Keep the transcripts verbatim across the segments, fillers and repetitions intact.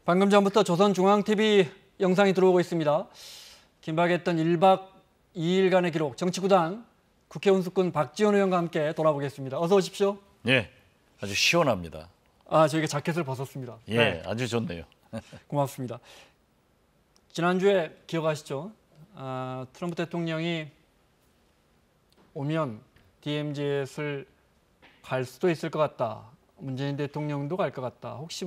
방금 전부터 조선중앙티비 영상이 들어오고 있습니다. 긴박했던 일 박 이 일간의 기록, 정치구단 국회 운수꾼 박지원 의원과 함께 돌아보겠습니다. 어서 오십시오. 예, 아주 시원합니다. 아, 저희가 자켓을 벗었습니다. 예, 네. 아주 좋네요. 고맙습니다. 지난주에 기억하시죠? 아, 트럼프 대통령이 오면 디엠지에스를 갈 수도 있을 것 같다. 문재인 대통령도 갈 것 같다. 혹시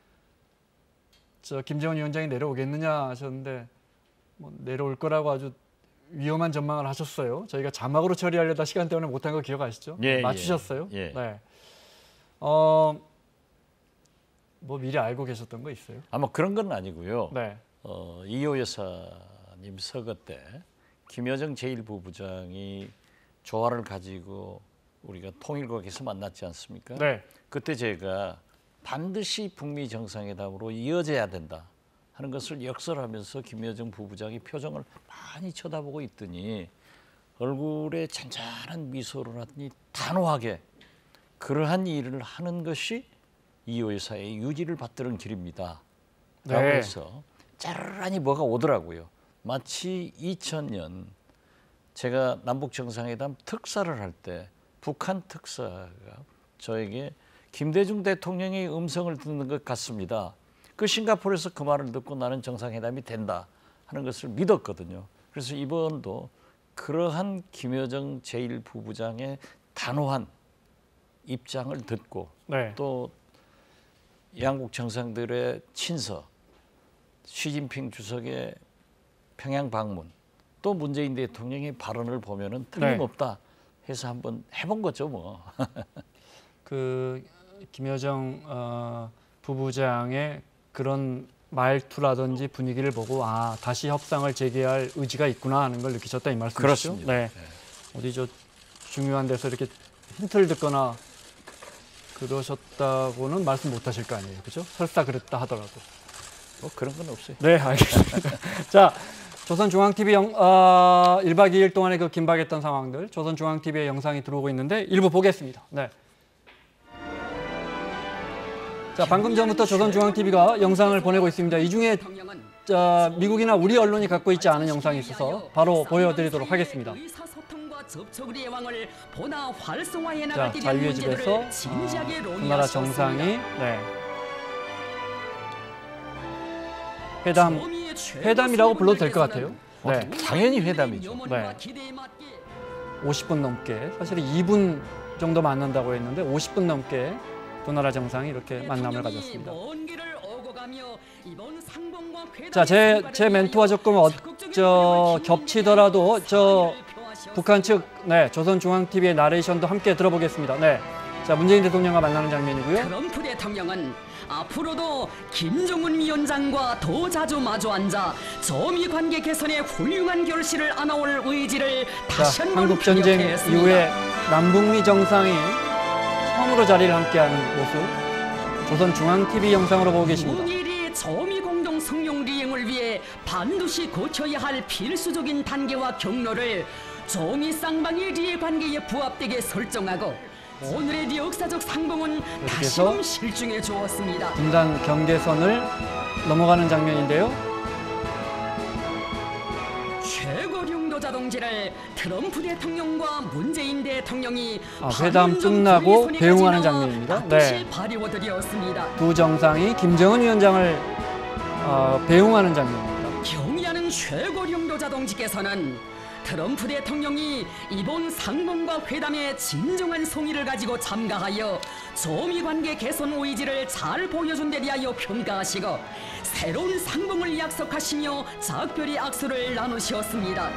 저 김재원 위원장이 내려오겠느냐 하셨는데 뭐 내려올 거라고 아주 위험한 전망을 하셨어요. 저희가 자막으로 처리하려다 시간 때문에 못한 거 기억하시죠? 예, 맞추셨어요? 예. 네. 어, 뭐 미리 알고 계셨던 거 있어요? 아마 그런 건 아니고요. 네. 어, 이호 여사님 서거 때 김여정 제일 부부장이 조화를 가지고 우리가 통일국에서 만났지 않습니까? 네. 그때 제가 반드시 북미 정상회담으로 이어져야 된다 하는 것을 역설하면서 김여정 부부장이 표정을 많이 쳐다보고 있더니 얼굴에 잔잔한 미소를 하더니 단호하게 그러한 일을 하는 것이 이호 여사의 유지를 받드는 길입니다. 라고 네. 해서 짜르르하니 뭐가 오더라고요. 마치 이천 년 제가 남북 정상회담 특사를 할 때 북한 특사가 저에게 김대중 대통령의 음성을 듣는 것 같습니다. 그 싱가포르에서 그 말을 듣고 나는 정상회담이 된다 하는 것을 믿었거든요. 그래서 이번도 그러한 김여정 제일 부부장의 단호한 입장을 듣고 네. 또 양국 정상들의 친서, 시진핑 주석의 평양 방문, 또 문재인 대통령의 발언을 보면은 틀림없다 해서 한번 해본 거죠, 뭐. 그 김여정 어, 부부장의 그런 말투라든지 분위기를 보고 아 다시 협상을 재개할 의지가 있구나 하는 걸 느끼셨다 이 말씀이시죠? 그렇습니다. 네. 네. 어디 저 중요한 데서 이렇게 힌트를 듣거나 그러셨다고는 말씀 못 하실 거 아니에요, 그렇죠? 설사 그랬다 하더라도. 뭐 그런 건 없어요. 네, 알겠습니다. 자, 조선중앙티비 영, 어, 일 박 이 일 동안의 그 긴박했던 상황들, 조선중앙티비의 영상이 들어오고 있는데 일부 보겠습니다. 네. 자, 방금 전부터 조선중앙티비가 영상을 보내고 있습니다. 이 중에 자, 미국이나 우리 언론이 갖고 있지 않은 영상이 있어서 바로 보여드리도록 하겠습니다. 자, 자유의 집에서 어, 그 나라 정상이 네. 회담, 회담이라고 불러도 될 것 같아요. 네. 당연히 회담이죠. 네. 오십 분 넘게, 사실 이 분 정도 만난다고 했는데 오십 분 넘게 두 나라 정상이 이렇게 만남을 가졌습니다. 자, 제, 제 멘트와 조금 어, 저, 겹치더라도 저 북한 측 네, 조선중앙티비의 나레이션도 함께 들어보겠습니다. 네. 자, 문재인 대통령과 만나는 장면이고요. 트럼프 대통령은 앞으로도 김정은 위원장과 더 자주 마주 앉아 저미 관계 개선에 훌륭한 결실을 안아올 의지를 다시 자, 한번 한국 전쟁 피력했습니다. 이후에 남북미 정상이 처음으로 자리를 함께하는 모습 조선중앙티비 영상으로 보고 계십니다. 북일이 저미 공동 성령 리행을 위해 반드시 거쳐야 할 필수적인 단계와 경로를 저미 쌍방의 리해 관계에 부합되게 설정하고 오늘의 역사적 상봉은 다시금 실증해 주었습니다. 분단 경계선을 넘어가는 장면인데요. 최고령도 자동제를 트럼프 대통령과 문재인 대통령이 아, 회담 끝나고 배웅하는 장면입니다. 네. 발휘워드렸습니다. 두 정상이 김정은 위원장을 어, 배웅하는 장면입니다. 경의하는 최고령도 자동지께서는 트럼프 대통령이 이번 상봉과 회담의 진정한 성의를 가지고 참가하여 저미 관계 개선 의지를 잘 보여준 데 대하여 평가하시고 새로운 상봉을 약속하시며 작별의 악수를 나누셨습니다.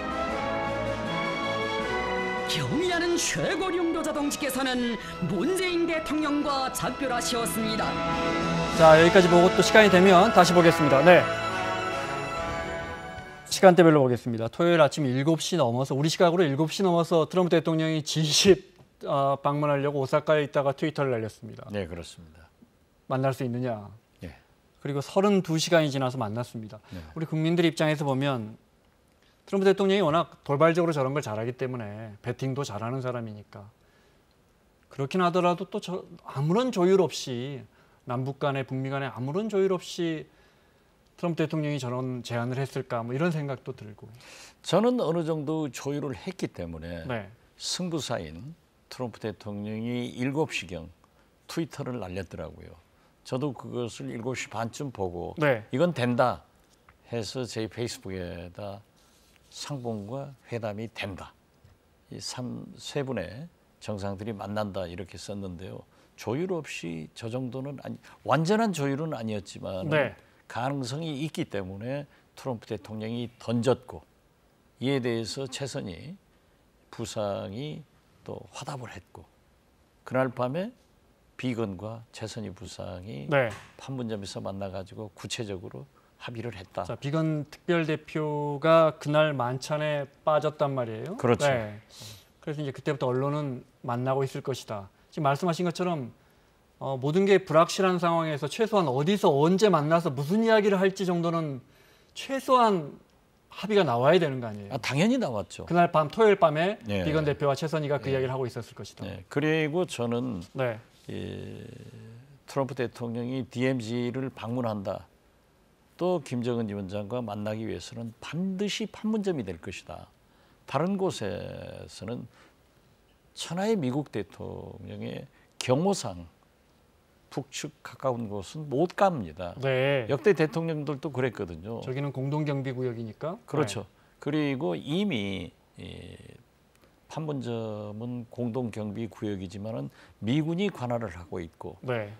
경의하는 최고령도 자동지께서는 문재인 대통령과 작별하셨습니다. 자, 여기까지 보고 또 시간이 되면 다시 보겠습니다. 네. 시간대별로 보겠습니다. 토요일 아침 일곱 시 넘어서 우리 시각으로 일곱 시 넘어서 트럼프 대통령이 지 이십 어, 방문하려고 오사카에 있다가 트위터를 날렸습니다. 네, 그렇습니다. 만날 수 있느냐. 네. 그리고 서른두 시간이 지나서 만났습니다. 네. 우리 국민들 입장에서 보면 트럼프 대통령이 워낙 돌발적으로 저런 걸 잘하기 때문에 배팅도 잘하는 사람이니까 그렇긴 하더라도 또 저, 아무런 조율 없이 남북 간에 북미 간에 아무런 조율 없이 트럼프 대통령이 저런 제안을 했을까 뭐 이런 생각도 들고. 저는 어느 정도 조율을 했기 때문에 네. 승부사인 트럼프 대통령이 일곱 시경 트위터를 날렸더라고요. 저도 그것을 일곱 시 반쯤 보고 네. 이건 된다 해서 제 페이스북에다 상봉과 회담이 된다. 이 세 분의 정상들이 만난다 이렇게 썼는데요. 조율 없이 저 정도는 아니, 완전한 조율은 아니었지만 네. 가능성이 있기 때문에 트럼프 대통령이 던졌고 이에 대해서 최선희 부상이 또 화답을 했고 그날 밤에 비건과 최선희 부상이 네. 판문점에서 만나가지고 구체적으로 합의를 했다. 자, 비건 특별대표가 그날 만찬에 빠졌단 말이에요. 그렇죠. 네. 그래서 이제 그때부터 언론은 만나고 있을 것이다. 지금 말씀하신 것처럼 어, 모든 게 불확실한 상황에서 최소한 어디서 언제 만나서 무슨 이야기를 할지 정도는 최소한 합의가 나와야 되는 거 아니에요. 아, 당연히 나왔죠. 그날 밤 토요일 밤에 네. 비건 대표와 최선희가 그 네. 이야기를 하고 있었을 것이다. 네. 그리고 저는 네. 이, 트럼프 대통령이 디엠지를 방문한다. 또 김정은 위원장과 만나기 위해서는 반드시 판문점이 될 것이다. 다른 곳에서는 천하의 미국 대통령의 경호상 북측 가까운 곳은 못 갑니다. 네. 역대 대통령들도 그랬거든요. 저기는 공동경비구역이니까. 그렇죠. 네. 그리고 이미 이 판문점은 공동경비구역이지만은 미군이 관할을 하고 있고 네.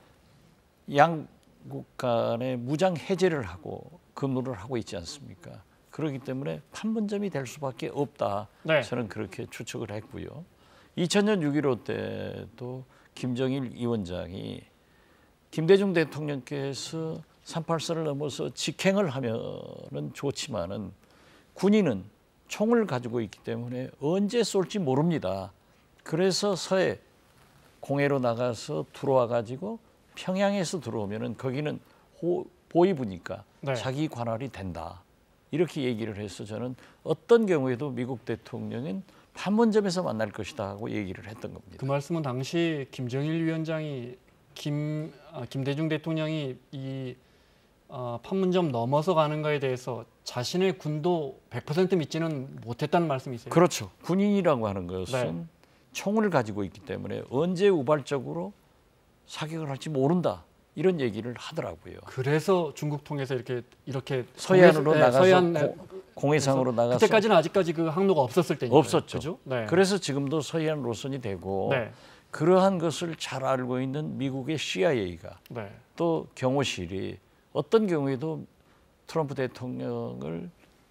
양국 간에 무장 해제를 하고 근무를 하고 있지 않습니까? 그렇기 때문에 판문점이 될 수밖에 없다. 네. 저는 그렇게 추측을 했고요. 이천 년 육 일오 때도 김정일 위원장이 김대중 대통령께서 삼팔선을 넘어서 직행을 하면은 좋지만은 군인은 총을 가지고 있기 때문에 언제 쏠지 모릅니다. 그래서 서해 공해로 나가서 들어와 가지고 평양에서 들어오면은 거기는 호, 보위부니까 네. 자기 관할이 된다. 이렇게 얘기를 해서 저는 어떤 경우에도 미국 대통령은 판문점에서 만날 것이다 하고 얘기를 했던 겁니다. 그 말씀은 당시 김정일 위원장이 김 아, 김대중 대통령이 이 어, 판문점 넘어서 가는 거에 대해서 자신의 군도 백 퍼센트 믿지는 못했다는 말씀이세요? 그렇죠. 군인이라고 하는 것은 네. 총을 가지고 있기 때문에 언제 우발적으로 사격을 할지 모른다. 이런 얘기를 하더라고요. 그래서 중국 통해서 이렇게 이렇게 서해안으로 공해- 네, 나가서 서해안, 고, 공해상으로 나가서 그때까지는 아직까지 그 항로가 없었을 때니까 없었죠. 그죠? 네. 그래서 지금도 서해안 노선이 되고 네. 그러한 것을 잘 알고 있는 미국의 씨아이에이가 네. 또 경호실이 어떤 경우에도 트럼프 대통령을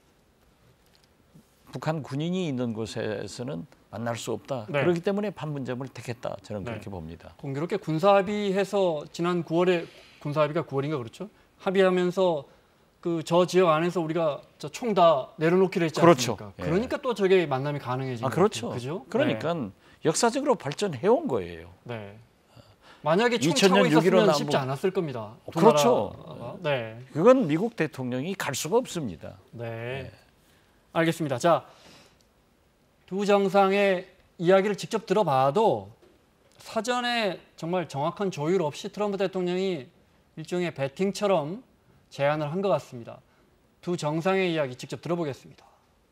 북한 군인이 있는 곳에서는 만날 수 없다. 네. 그렇기 때문에 판문점을 택했다. 저는 네. 그렇게 봅니다. 공교롭게 군사 합의해서 지난 구월에 군사 합의가 구월인가 그렇죠? 합의하면서 그 저 지역 안에서 우리가 총 다 내려놓기로 했지 그렇죠. 않습니까? 예. 그러니까 또 저게 만남이 가능해진 아 거죠. 그렇죠. 그죠? 그러니까 네. 역사적으로 발전해 온 거예요. 네. 만약에 총 이천 년 차고 육 일오 있었으면 남북- 쉽지 않았을 겁니다. 두 그렇죠. 나라가. 네. 그건 미국 대통령이 갈 수가 없습니다. 네. 알겠습니다. 자, 두 정상의 이야기를 직접 들어봐도 사전에 정말 정확한 조율 없이 트럼프 대통령이 일종의 배팅처럼 제안을 한 것 같습니다. 두 정상의 이야기 직접 들어보겠습니다.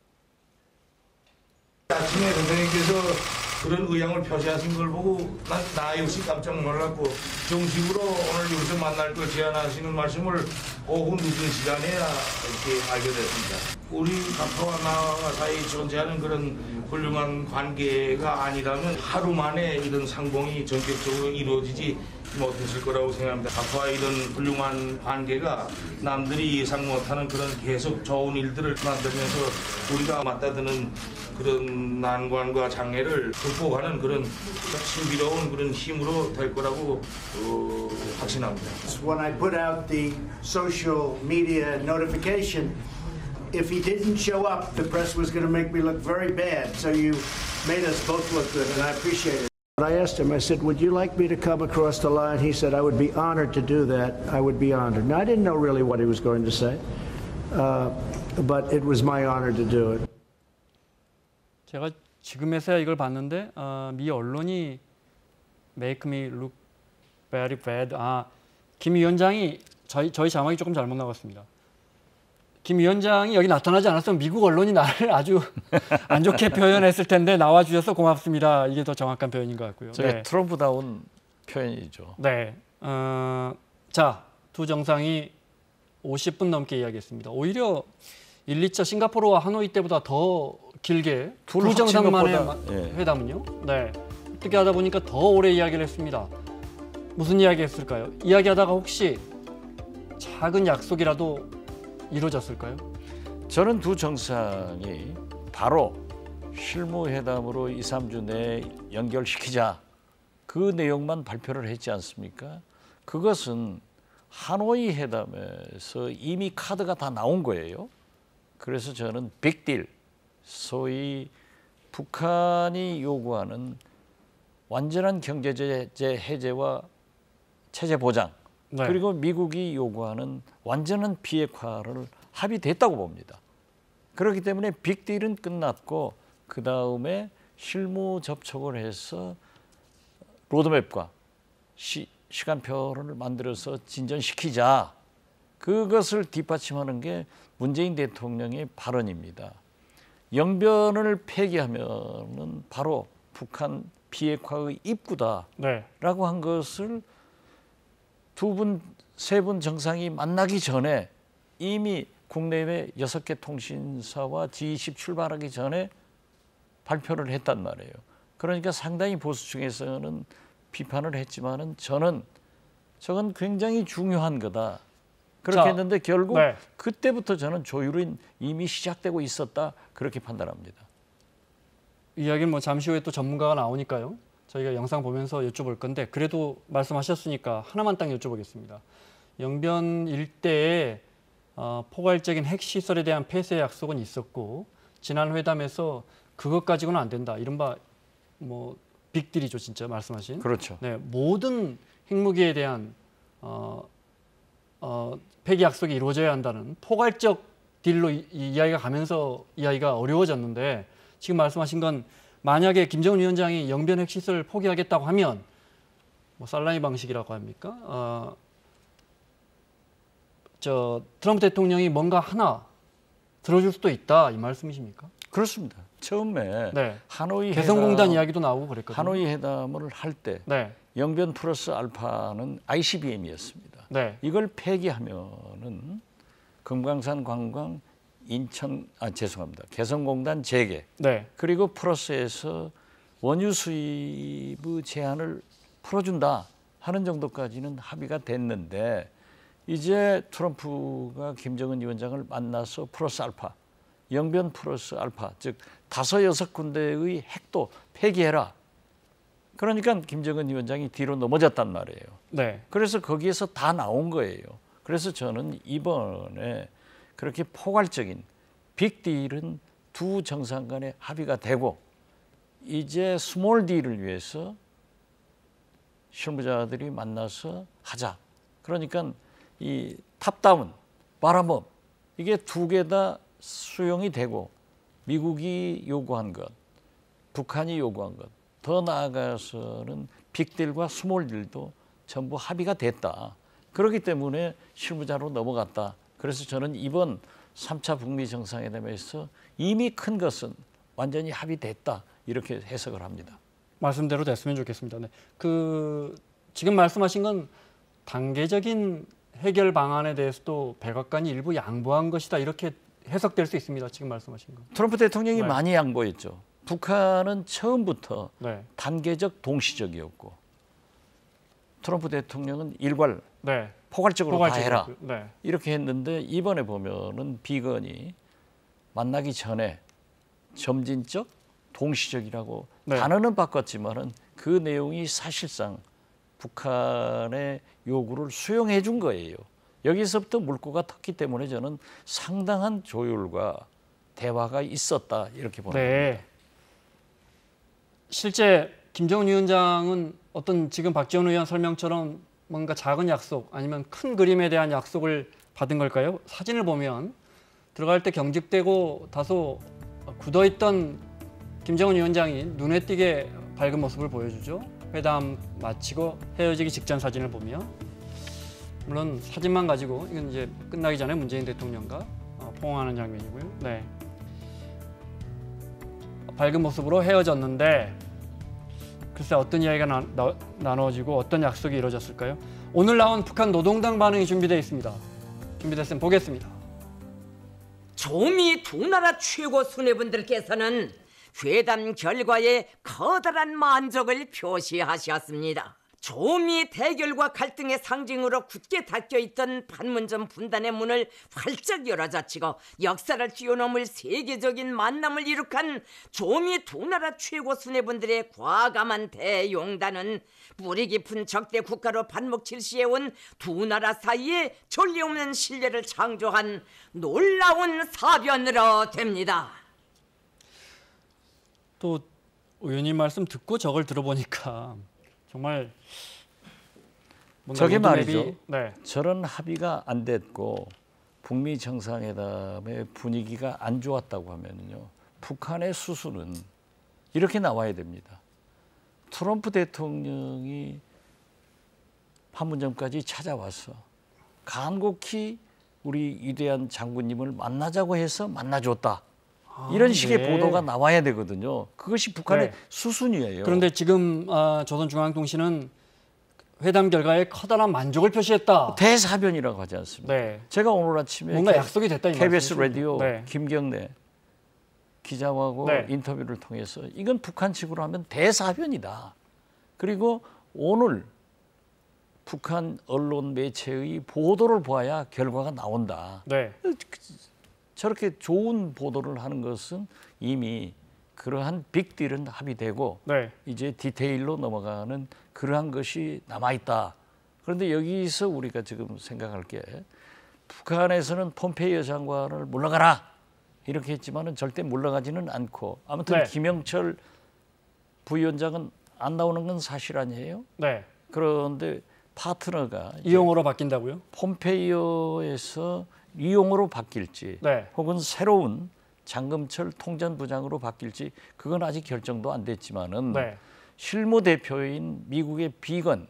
아침에 선생님께서 그런 의향을 표시하신 걸 보고 난 나 역시 깜짝 놀랐고 정식으로 오늘 여기서 만날 걸 제안하시는 말씀을 오후 늦은 시간에야 이렇게 알게 됐습니다. 우리 각하와 나와 사이 존재하는 그런 훌륭한 관계가 아니라면 하루 만에 이런 상봉이 전격적으로 이루어지지 못했을 거라고 생각합니다. 각하와 이런 훌륭한 관계가 남들이 예상 못하는 그런 계속 좋은 일들을 만들면서 우리가 맞다드는 그런 난관과 장애를 극복하는 그런 신비로운 그런 힘으로 될 거라고 어, 확신합니다. When I put out the social media notification, if he didn't show up, the press was going to make me look very bad. So you made us both look good, and I appreciate it. I asked him, I said, would you like me to come across the line? He said, I would be honored to do that. I would be honored. Now, I didn't know really what he was going to say, uh, but it was my honor to do it. 제가 지금에서야 이걸 봤는데 어, 미 언론이 Make me look very bad. 아, 김 위원장이 저희 저희 자막이 조금 잘못 나갔습니다. 김 위원장이 여기 나타나지 않았으면 미국 언론이 나를 아주 안 좋게 표현했을 텐데 나와주셔서 고맙습니다. 이게 더 정확한 표현인 것 같고요. 저게 네. 트럼프다운 표현이죠. 네. 어, 자, 두 정상이 오십 분 넘게 이야기했습니다. 오히려 일, 이 차 싱가포르와 하노이 때보다 더 길게 둘 두 정상만의 합친 것보다, 예. 회담은요. 네. 어떻게 하다 보니까 더 오래 이야기를 했습니다. 무슨 이야기 했을까요? 이야기하다가 혹시 작은 약속이라도 이루어졌을까요? 저는 두 정상이 바로 실무회담으로 이, 삼 주 내에 연결시키자 그 내용만 발표를 했지 않습니까? 그것은 하노이 회담에서 이미 카드가 다 나온 거예요. 그래서 저는 빅딜, 소위 북한이 요구하는 완전한 경제제재 해제와 체제 보장, 네. 그리고 미국이 요구하는 완전한 비핵화를 합의됐다고 봅니다. 그렇기 때문에 빅딜은 끝났고 그 다음에 실무 접촉을 해서 로드맵과 시, 시간표를 만들어서 진전시키자. 그것을 뒷받침하는 게 문재인 대통령의 발언입니다. 영변을 폐기하면은 바로 북한 비핵화의 입구다라고 네. 한 것을 두 분, 세 분 정상이 만나기 전에 이미 국내외 여섯 개 통신사와 지 이십 출발하기 전에 발표를 했단 말이에요. 그러니까 상당히 보수층에서는 비판을 했지만은 저는 저건 굉장히 중요한 거다. 그렇게 자, 했는데 결국 네. 그때부터 저는 조율은 이미 시작되고 있었다. 그렇게 판단합니다. 이야기는 뭐 잠시 후에 또 전문가가 나오니까요. 저희가 영상 보면서 여쭤볼 건데 그래도 말씀하셨으니까 하나만 딱 여쭤보겠습니다. 영변 일대에 어, 포괄적인 핵시설에 대한 폐쇄 약속은 있었고 지난 회담에서 그것 가지고는 안 된다. 이른바 뭐 빅딜이죠, 진짜 말씀하신. 그렇죠. 네, 모든 핵무기에 대한 어, 어, 폐기 약속이 이루어져야 한다는 포괄적 딜로 이, 이 이야기가 가면서 이야기가 어려워졌는데 지금 말씀하신 건 만약에 김정은 위원장이 영변 핵시설을 포기하겠다고 하면 뭐 살라미 방식이라고 합니까? 어, 저 트럼프 대통령이 뭔가 하나 들어줄 수도 있다 이 말씀이십니까? 그렇습니다. 처음에 네. 하노이 개성공단 회담, 이야기도 나오고 그랬거든요. 하노이 회담을 할 때 네, 영변 플러스 알파는 아이씨비엠이었습니다. 네, 이걸 폐기하면은 금강산 관광, 인천 아 죄송합니다. 개성공단 재개 네, 그리고 플러스에서 원유 수입의 제한을 풀어준다 하는 정도까지는 합의가 됐는데 이제 트럼프가 김정은 위원장을 만나서 플러스 알파, 영변 플러스 알파, 즉 다섯 여섯 군데의 핵도 폐기해라. 그러니까 김정은 위원장이 뒤로 넘어졌단 말이에요. 네, 그래서 거기에서 다 나온 거예요. 그래서 저는 이번에 그렇게 포괄적인 빅딜은 두 정상 간에 합의가 되고 이제 스몰 딜을 위해서 실무자들이 만나서 하자. 그러니까 이 탑다운, 바람업 이게 두 개 다 수용이 되고 미국이 요구한 것, 북한이 요구한 것, 더 나아가서는 빅딜과 스몰 딜도 전부 합의가 됐다. 그렇기 때문에 실무자로 넘어갔다. 그래서 저는 이번 삼 차 북미 정상회담에서 이미 큰 것은 완전히 합의됐다. 이렇게 해석을 합니다. 말씀대로 됐으면 좋겠습니다. 네. 그 지금 말씀하신 건 단계적인 해결 방안에 대해서도 백악관이 일부 양보한 것이다. 이렇게 해석될 수 있습니다. 지금 말씀하신 건. 트럼프 대통령이 네. 많이 양보했죠. 북한은 처음부터 네, 단계적 동시적이었고 트럼프 대통령은 일괄 네, 포괄적으로 다 해라. 네, 이렇게 했는데 이번에 보면은 비건이 만나기 전에 점진적 동시적이라고 네. 단어는 바꿨지만은 그 내용이 사실상 북한의 요구를 수용해 준 거예요. 여기서부터 물꼬가 텄기 때문에 저는 상당한 조율과 대화가 있었다 이렇게 보는 네. 겁니다. 실제 김정은 위원장은 어떤 지금 박지원 의원 설명처럼 뭔가 작은 약속 아니면 큰 그림에 대한 약속을 받은 걸까요? 사진을 보면 들어갈 때 경직되고 다소 굳어있던 김정은 위원장이 눈에 띄게 밝은 모습을 보여주죠. 회담 마치고 헤어지기 직전 사진을 보면 물론 사진만 가지고 이건 이제 끝나기 전에 문재인 대통령과 포옹하는 장면이고요. 네. 밝은 모습으로 헤어졌는데 글쎄 어떤 이야기가 나, 나, 나눠지고 어떤 약속이 이루어졌을까요? 오늘 나온 북한 노동당 반응이 준비되어 있습니다. 준비됐으면 보겠습니다. 조미 두 나라 최고 수뇌분들께서는 회담 결과에 커다란 만족을 표시하셨습니다. 조미 대결과 갈등의 상징으로 굳게 닫혀있던 판문점 분단의 문을 활짝 열어젖히고 역사를 뛰어넘을 세계적인 만남을 이룩한 조미 두 나라 최고 수뇌분들의 과감한 대용단은 뿌리 깊은 적대 국가로 반목질시해온 두 나라 사이에 전례없는 신뢰를 창조한 놀라운 사변으로 됩니다. 또 의원님 말씀 듣고 저걸 들어보니까 정말 저게 로드맵이- 말이죠. 네. 저런 합의가 안 됐고 북미 정상회담의 분위기가 안 좋았다고 하면요, 북한의 수순은 이렇게 나와야 됩니다. 트럼프 대통령이 판문점까지 찾아와서 간곡히 우리 위대한 장군님을 만나자고 해서 만나줬다. 이런 식의 네. 보도가 나와야 되거든요. 그것이 북한의 네. 수순이에요. 그런데 지금 아, 조선중앙통신은 회담 결과에 커다란 만족을 표시했다. 대사변이라고 하지 않습니까? 네. 제가 오늘 아침에 뭔가 K- 약속이 됐다 이 케이비에스 말씀이시죠? 라디오 네. 김경래 기자하고 네. 인터뷰를 통해서 이건 북한 측으로 하면 대사변이다. 그리고 오늘 북한 언론 매체의 보도를 보아야 결과가 나온다. 네. 저렇게 좋은 보도를 하는 것은 이미 그러한 빅딜은 합의되고 네. 이제 디테일로 넘어가는 그러한 것이 남아있다. 그런데 여기서 우리가 지금 생각할 게 북한에서는 폼페이오 장관을 물러가라 이렇게 했지만은 절대 물러가지는 않고 아무튼 네. 김영철 부위원장은 안 나오는 건 사실 아니에요. 네. 그런데 파트너가 이제 이용호로 바뀐다고요? 폼페이오에서 이용호로 바뀔지 네. 혹은 새로운 장금철 통전부장으로 바뀔지 그건 아직 결정도 안 됐지만은 네. 실무 대표인 미국의 비건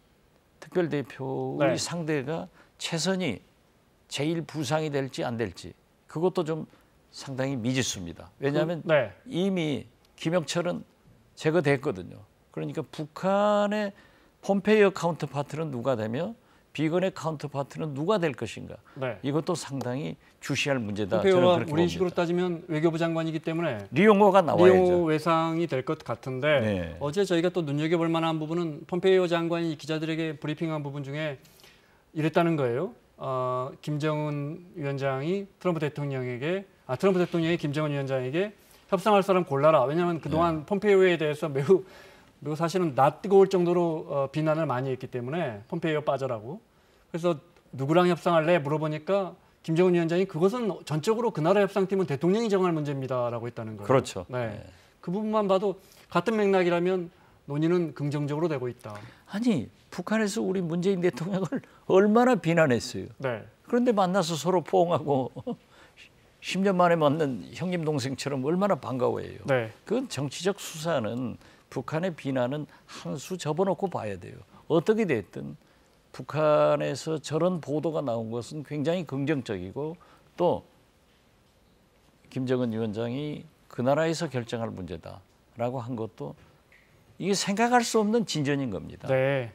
특별대표의 네. 상대가 최선이 제일 부상이 될지 안 될지 그것도 좀 상당히 미지수입니다. 왜냐하면 그, 네. 이미 김영철은 제거됐거든요. 그러니까 북한의 폼페이오 카운터파트는 누가 되며 비건의 카운터파트는 누가 될 것인가. 네. 이것도 상당히 주시할 문제다. 저는 폼페이오가 그렇게 우리식으로 봅니다. 따지면 외교부 장관이기 때문에 리용호가 나와야죠. 리용호 외상이 될 것 같은데 네. 어제 저희가 또 눈여겨볼 만한 부분은 폼페이오 장관이 기자들에게 브리핑한 부분 중에 이랬다는 거예요. 어, 김정은 위원장이 트럼프 대통령에게 아 트럼프 대통령이 김정은 위원장에게 협상할 사람 골라라. 왜냐하면 그동안 네. 폼페이오에 대해서 매우 매우 사실은 낯 뜨거울 정도로 어, 비난을 많이 했기 때문에 폼페이오 빠져라고. 그래서 누구랑 협상할래 물어보니까 김정은 위원장이 그것은 전적으로 그 나라 협상팀은 대통령이 정할 문제입니다라고 했다는 거예요. 그렇죠. 네. 네. 그 부분만 봐도 같은 맥락이라면 논의는 긍정적으로 되고 있다. 아니 북한에서 우리 문재인 대통령을 얼마나 비난했어요. 네. 그런데 만나서 서로 포옹하고 십 년 만에 만난 형님 동생처럼 얼마나 반가워해요. 네. 그건 정치적 수사는 북한의 비난은 한 수 접어놓고 봐야 돼요. 어떻게 됐든 북한에서 저런 보도가 나온 것은 굉장히 긍정적이고 또 김정은 위원장이 그 나라에서 결정할 문제다라고 한 것도 이게 생각할 수 없는 진전인 겁니다. 네.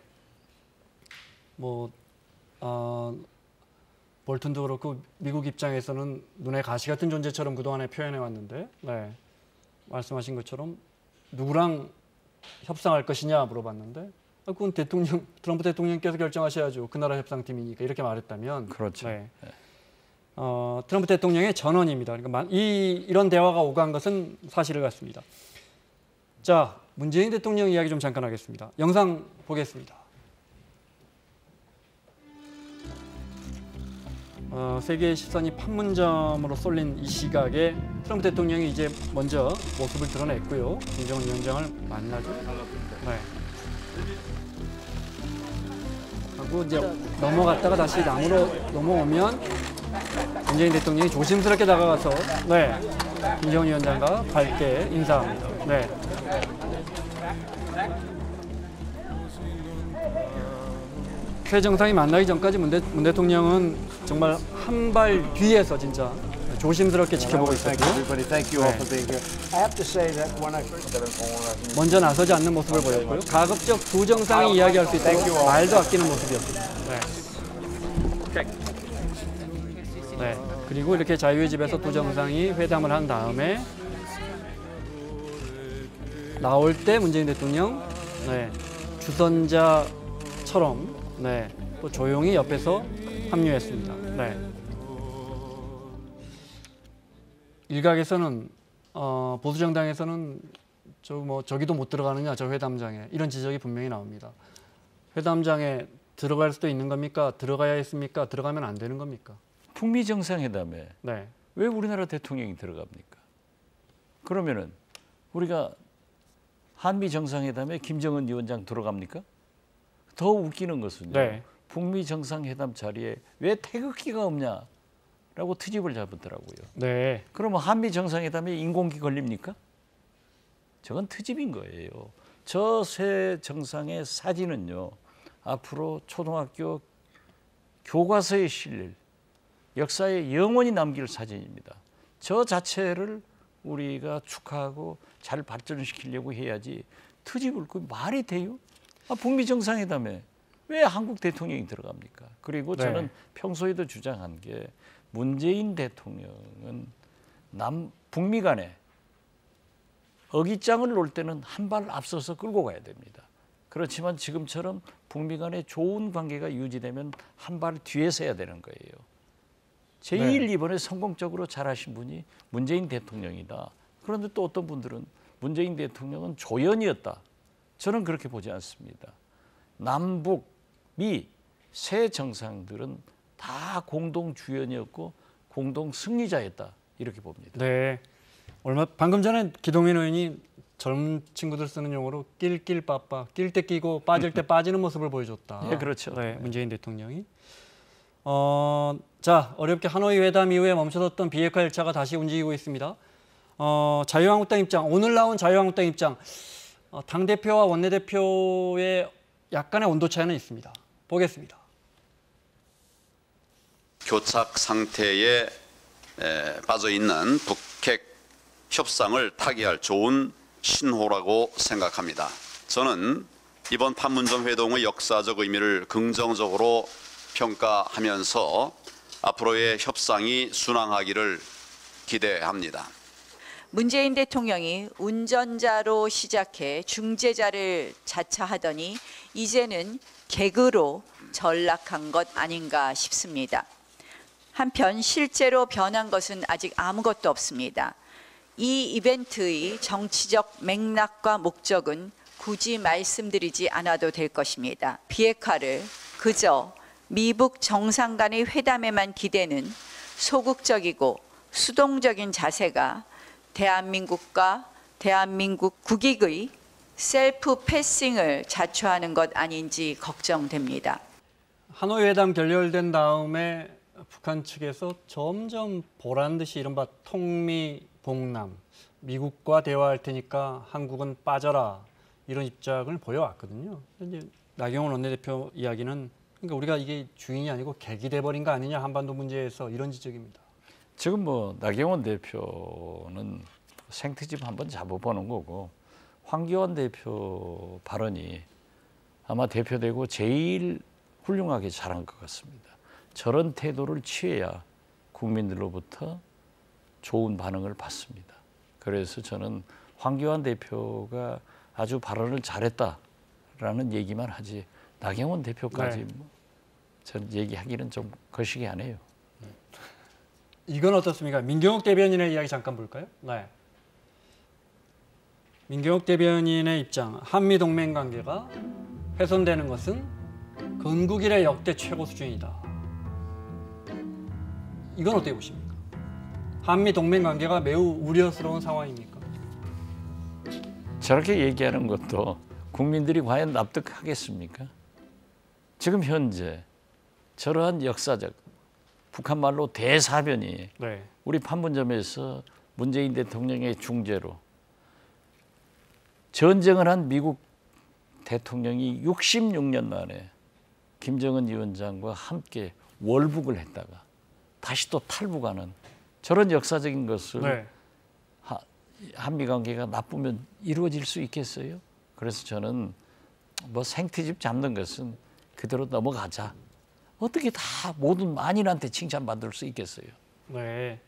뭐 어, 볼튼도 그렇고 미국 입장에서는 눈에 가시 같은 존재처럼 그동안에 표현해 왔는데 네. 말씀하신 것처럼 누구랑 협상할 것이냐 물어봤는데 아, 그건 대통령 트럼프 대통령께서 결정하셔야죠. 그 나라 협상팀이니까 이렇게 말했다면 그렇죠. 네. 어, 트럼프 대통령의 전언입니다. 그러니까 이 이런 대화가 오간 것은 사실 같습니다. 자, 문재인 대통령 이야기 좀 잠깐 하겠습니다. 영상 보겠습니다. 어, 세계의 시선이 판문점으로 쏠린 이 시각에 트럼프 대통령이 이제 먼저 모습을 드러냈고요. 김정은 위원장을 만나죠. 네. 하고 이제 넘어갔다가 다시 남으로 넘어오면 문재인 대통령이 조심스럽게 다가가서 네, 김정은 위원장과 밝게 인사합니다. 네. 새 정상이 만나기 전까지 문, 대, 문 대통령은 정말 한 발 뒤에서 진짜 조심스럽게 지켜보고 Thank 있었고요. everybody. Thank you all for being here. I have to say that when I 먼저 나서지 않는 모습을 보였고요. 가급적 두 정상이 이야기할 수 있도록 말도 아끼는 모습이었습니다. 네. 네. 그리고 이렇게 자유의 집에서 두 정상이 회담을 한 다음에 나올 때 문재인 대통령 네. 주선자처럼 네. 또 조용히 옆에서 합류했습니다. 네. 일각에서는 어, 보수 정당에서는 저 뭐 저기도 못 들어가느냐 저 회담장에 이런 지적이 분명히 나옵니다. 회담장에 들어갈 수도 있는 겁니까? 들어가야 했습니까? 들어가면 안 되는 겁니까? 북미 정상회담에 네. 왜 우리나라 대통령이 들어갑니까? 그러면은 우리가 한미 정상회담에 김정은 위원장 들어갑니까? 더 웃기는 것은요. 네. 북미 정상회담 자리에 왜 태극기가 없냐라고 트집을 잡았더라고요. 네. 그러면 한미 정상회담에 인공기 걸립니까? 저건 트집인 거예요. 저 세 정상의 사진은요. 앞으로 초등학교 교과서에 실릴 역사에 영원히 남길 사진입니다. 저 자체를 우리가 축하하고 잘 발전시키려고 해야지 트집을 그 말이 돼요? 아, 북미 정상회담에 왜 한국 대통령이 들어갑니까? 그리고 네. 저는 평소에도 주장한 게 문재인 대통령은 남 북미 간에 어깃장을 놓을 때는 한 발 앞서서 끌고 가야 됩니다. 그렇지만 지금처럼 북미 간에 좋은 관계가 유지되면 한 발 뒤에 서야 되는 거예요. 제일 네. 이번에 성공적으로 잘하신 분이 문재인 대통령이다. 그런데 또 어떤 분들은 문재인 대통령은 조연이었다. 저는 그렇게 보지 않습니다. 남북, 미 세 정상들은 다 공동 주연이었고 공동 승리자였다. 이렇게 봅니다. 네. 얼마 방금 전에 기동민 의원이 젊은 친구들 쓰는 용어로 낄낄 빠빠, 낄 때 끼고 빠질 때 빠지는 모습을 보여줬다. 네, 그렇죠. 네, 문재인 대통령이. 어, 자, 어렵게 하노이 회담 이후에 멈춰섰던 비핵화 열차가 다시 움직이고 있습니다. 어, 자유한국당 입장, 오늘 나온 자유한국당 입장, 어, 당대표와 원내대표의 약간의 온도 차이는 있습니다. 보겠습니다. 교착 상태에 에, 빠져 있는 북핵 협상을 타개할 좋은 신호라고 생각합니다. 저는 이번 판문점 회동의 역사적 의미를 긍정적으로 평가하면서 앞으로의 협상이 순항하기를 기대합니다. 문재인 대통령이 운전자로 시작해 중재자를 자처하더니 이제는 개그로 전락한 것 아닌가 싶습니다. 한편 실제로 변한 것은 아직 아무것도 없습니다. 이 이벤트의 정치적 맥락과 목적은 굳이 말씀드리지 않아도 될 것입니다. 비핵화를 그저 미북 정상 간의 회담에만 기대는 소극적이고 수동적인 자세가 대한민국과 대한민국 국익의 셀프 패싱을 자초하는 것 아닌지 걱정됩니다. 하노이 회담 결렬된 다음에 북한 측에서 점점 보란 듯이 이른바 통미 봉남, 미국과 대화할 테니까 한국은 빠져라 이런 입장을 보여왔거든요. 이제 나경원 원내대표 이야기는 그러니까 우리가 이게 주인이 아니고 객이 돼버린 거 아니냐 한반도 문제에서 이런 지적입니다. 지금 뭐 나경원 대표는 생트집 한번 잡아보는 거고 황교안 대표 발언이 아마 대표되고 제일 훌륭하게 잘한 것 같습니다. 저런 태도를 취해야 국민들로부터 좋은 반응을 받습니다. 그래서 저는 황교안 대표가 아주 발언을 잘했다라는 얘기만 하지 나경원 대표까지 네. 뭐 전 얘기하기는 좀 거시기하네요. 이건 어떻습니까? 민경욱 대변인의 이야기 잠깐 볼까요? 네. 민경욱 대변인의 입장, 한미 동맹 관계가 훼손되는 것은 건국 이래 역대 최고 수준이다. 이건 어떻게 보십니까? 한미 동맹 관계가 매우 우려스러운 상황입니까? 저렇게 얘기하는 것도 국민들이 과연 납득하겠습니까? 지금 현재 저러한 역사적 북한 말로 대사변이 네. 우리 판문점에서 문재인 대통령의 중재로 전쟁을 한 미국 대통령이 육십육 년 만에 김정은 위원장과 함께 월북을 했다가 다시 또 탈북하는 저런 역사적인 것을 네. 하, 한미 관계가 나쁘면 이루어질 수 있겠어요? 그래서 저는 뭐 생트집 잡는 것은 그대로 넘어가자. 어떻게 다 모든 만인한테 칭찬받을 수 있겠어요? 네.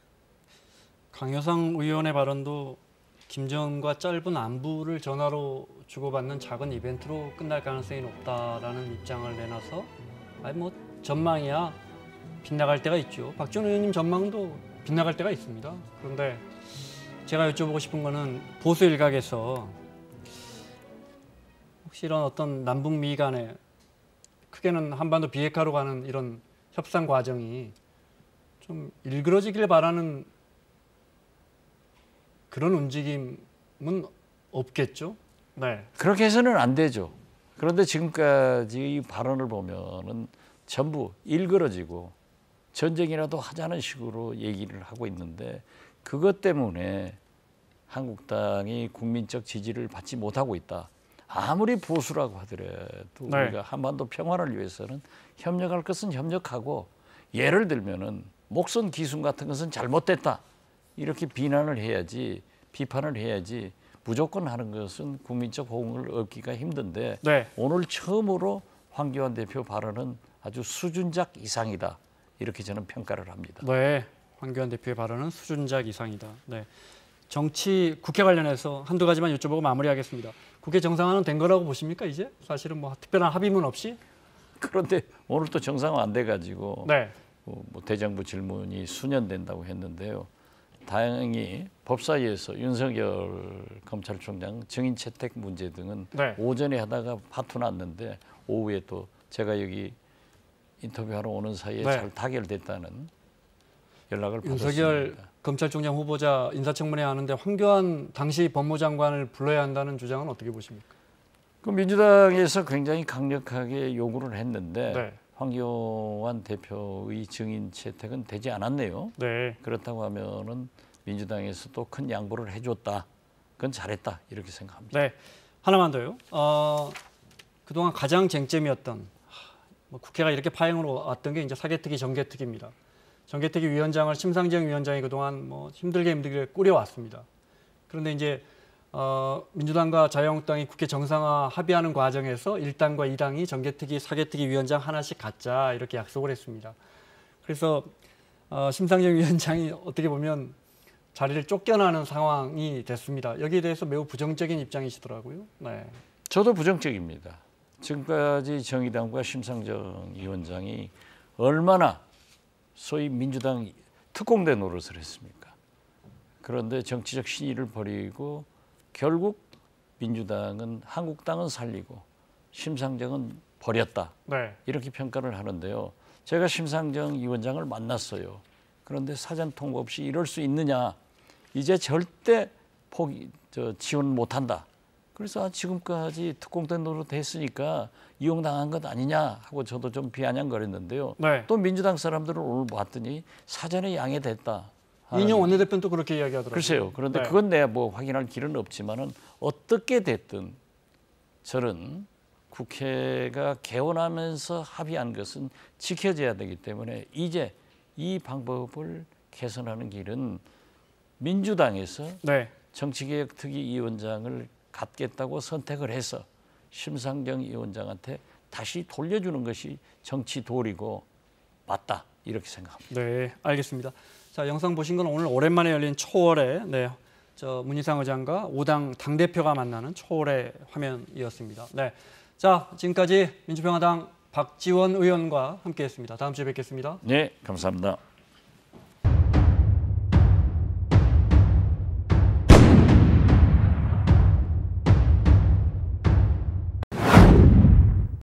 강효상 의원의 발언도 김정은과 짧은 안부를 전화로 주고받는 작은 이벤트로 끝날 가능성이 높다라는 입장을 내놔서 아니 뭐 전망이야 빗나갈 때가 있죠. 박지원 의원님 전망도 빗나갈 때가 있습니다. 그런데 제가 여쭤보고 싶은 거는 보수 일각에서 혹시 이런 어떤 남북미 간에 크게는 한반도 비핵화로 가는 이런 협상 과정이 좀 일그러지길 바라는 그런 움직임은 없겠죠? 네. 그렇게 해서는 안 되죠. 그런데 지금까지 이 발언을 보면은 전부 일그러지고 전쟁이라도 하자는 식으로 얘기를 하고 있는데 그것 때문에 한국당이 국민적 지지를 받지 못하고 있다. 아무리 보수라고 하더라도 네. 우리가 한반도 평화를 위해서는 협력할 것은 협력하고 예를 들면은 목선 기순 같은 것은 잘못됐다. 이렇게 비난을 해야지 비판을 해야지 무조건 하는 것은 국민적 호응을 얻기가 힘든데 네. 오늘 처음으로 황교안 대표 발언은 아주 수준작 이상이다. 이렇게 저는 평가를 합니다. 네. 황교안 대표의 발언은 수준작 이상이다. 네. 정치 국회 관련해서 한두 가지만 여쭤보고 마무리하겠습니다. 국회 정상화는 된 거라고 보십니까 이제? 사실은 뭐 특별한 합의문 없이? 그런데 오늘 또 정상화 안 돼가지고 네. 뭐 대정부 질문이 수년된다고 했는데요. 다행히 법사위에서 윤석열 검찰총장 증인 채택 문제 등은 네. 오전에 하다가 파토났는데 오후에 또 제가 여기 인터뷰하러 오는 사이에 네. 잘 타결됐다는 연락을 윤석열 받았습니다. 검찰총장 후보자 인사청문회 하는데 황교안 당시 법무장관을 불러야 한다는 주장은 어떻게 보십니까? 그 민주당에서 굉장히 강력하게 요구를 했는데 네. 황교안 대표의 증인 채택은 되지 않았네요. 네. 그렇다고 하면은 민주당에서 또 큰 양보를 해줬다. 그건 잘했다 이렇게 생각합니다. 네. 하나만 더요. 어, 그동안 가장 쟁점이었던 뭐 국회가 이렇게 파행으로 왔던 게 이제 사개특위 정개특위입니다. 정개특위 위원장을 심상정 위원장이 그동안 뭐 힘들게 힘들게 꾸려왔습니다. 그런데 이제 어, 민주당과 자유한국당이 국회 정상화 합의하는 과정에서 일 당과 이 당이 정개특위, 사개특위 위원장 하나씩 갖자 이렇게 약속을 했습니다. 그래서 어, 심상정 위원장이 어떻게 보면 자리를 쫓겨나는 상황이 됐습니다. 여기에 대해서 매우 부정적인 입장이시더라고요. 네. 저도 부정적입니다. 지금까지 정의당과 심상정 위원장이 얼마나 소위 민주당 특공대 노릇을 했습니까? 그런데 정치적 신의를 버리고 결국 민주당은 한국당은 살리고 심상정은 버렸다. 네. 이렇게 평가를 하는데요. 제가 심상정 위원장을 만났어요. 그런데 사전 통보 없이 이럴 수 있느냐. 이제 절대 포기, 저, 지원 못한다. 그래서 지금까지 특공대 노릇 했으니까 이용당한 것 아니냐 하고 저도 좀 비아냥거렸는데요. 네. 또 민주당 사람들을 오늘 봤더니 사전에 양해됐다. 이인영 원내대표는 또 그렇게 이야기하더라고요. 글쎄요. 그런데 네. 그건 내가 뭐 확인할 길은 없지만은 어떻게 됐든 저는 국회가 개원하면서 합의한 것은 지켜져야 되기 때문에 이제 이 방법을 개선하는 길은 민주당에서 네. 정치개혁특위위원장을 갖겠다고 선택을 해서 심상정 위원장한테 다시 돌려주는 것이 정치 도리고 맞다 이렇게 생각합니다. 네, 알겠습니다. 자, 영상 보신 건 오늘 오랜만에 열린 초월의 네, 저 문희상 의장과 오 당 당대표가 만나는 초월의 화면이었습니다. 네, 자, 지금까지 민주평화당 박지원 의원과 함께했습니다. 다음 주에 뵙겠습니다. 네, 감사합니다.